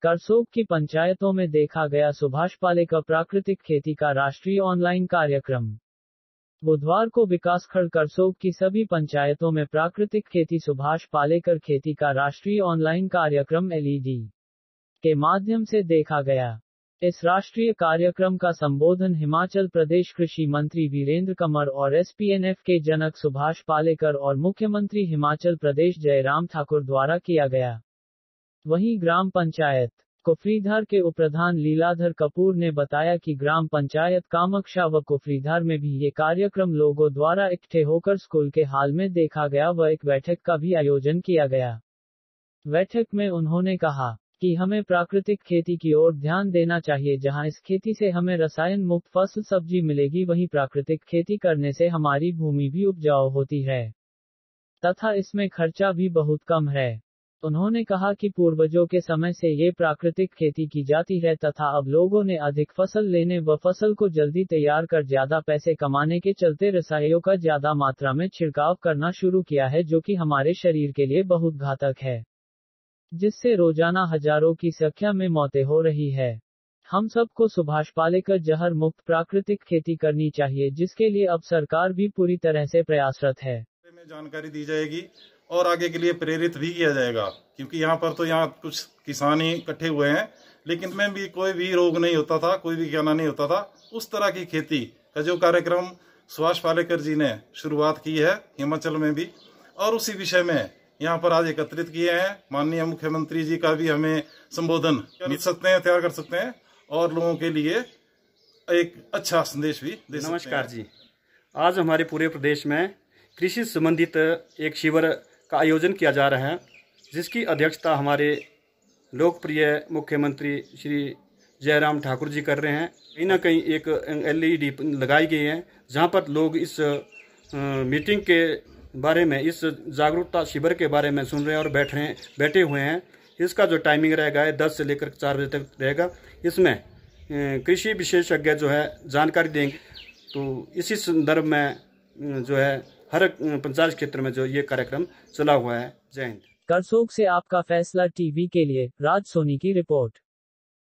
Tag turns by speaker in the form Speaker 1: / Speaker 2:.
Speaker 1: करसोग की पंचायतों में देखा गया सुभाष पालेकर प्राकृतिक खेती का राष्ट्रीय ऑनलाइन कार्यक्रम। बुधवार को विकासखंड करसोग की सभी पंचायतों में प्राकृतिक खेती सुभाष पालेकर खेती का राष्ट्रीय ऑनलाइन कार्यक्रम एलईडी के माध्यम से देखा गया। इस राष्ट्रीय कार्यक्रम का संबोधन हिमाचल प्रदेश कृषि मंत्री वीरेंद्र कंवर और एसपीएनएफ के जनक सुभाष पालेकर और मुख्यमंत्री हिमाचल प्रदेश जयराम ठाकुर द्वारा किया गया। वहीं ग्राम पंचायत कुफरीधार के उपप्रधान लीलाधर कपूर ने बताया कि ग्राम पंचायत कामक्षा व कुफरीधार में भी ये कार्यक्रम लोगों द्वारा इकट्ठे होकर स्कूल के हाल में देखा गया व एक बैठक का भी आयोजन किया गया। बैठक में उन्होंने कहा कि हमें प्राकृतिक खेती की ओर ध्यान देना चाहिए, जहां इस खेती से हमें रसायन मुक्त फसल सब्जी मिलेगी, वहीं प्राकृतिक खेती करने से हमारी भूमि भी उपजाऊ होती है तथा इसमें खर्चा भी बहुत कम है। उन्होंने कहा कि पूर्वजों के समय से ये प्राकृतिक खेती की जाती है तथा अब लोगों ने अधिक फसल लेने व फसल को जल्दी तैयार कर ज्यादा पैसे कमाने के चलते रसायनों का ज्यादा मात्रा में छिड़काव करना शुरू किया है, जो कि हमारे शरीर के लिए बहुत घातक है, जिससे रोजाना हजारों की संख्या में मौतें हो रही है। हम सबको सुभाष पालेकर जहर मुक्त प्राकृतिक खेती करनी चाहिए, जिसके लिए अब सरकार भी पूरी तरह से प्रयासरत है।
Speaker 2: जानकारी दी जाएगी और आगे के लिए प्रेरित भी किया जाएगा, क्योंकि यहाँ पर तो यहाँ कुछ किसान ही इकट्ठे हुए हैं, लेकिन में भी कोई भी रोग नहीं होता था, कोई भी ज्ञान नहीं होता था। उस तरह की खेती का जो कार्यक्रम सुभाष पालेकर जी ने शुरुआत की है हिमाचल में भी, और उसी विषय में यहाँ पर आज एकत्रित किए हैं। माननीय मुख्यमंत्री जी का भी हमें संबोधन मिल सकते हैं, तैयार कर सकते हैं और लोगों के लिए एक अच्छा संदेश भी दे सकते हैं।
Speaker 3: नमस्कार जी, आज हमारे पूरे प्रदेश में कृषि संबंधित एक शिविर का आयोजन किया जा रहा है, जिसकी अध्यक्षता हमारे लोकप्रिय मुख्यमंत्री श्री जयराम ठाकुर जी कर रहे हैं। कहीं ना कहीं एक एलईडी लगाई गई है, जहां पर लोग इस मीटिंग के बारे में, इस जागरूकता शिविर के बारे में सुन रहे हैं और बैठे हुए हैं। इसका जो टाइमिंग रहेगा 10 से लेकर 4 बजे तक रहेगा। इसमें कृषि विशेषज्ञ जो है जानकारी देंगे। तो इसी संदर्भ में जो है हर पंचायत क्षेत्र में जो ये कार्यक्रम चला हुआ है। जय हिंद।
Speaker 1: करसोग से आपका फैसला टीवी के लिए राज सोनी की रिपोर्ट।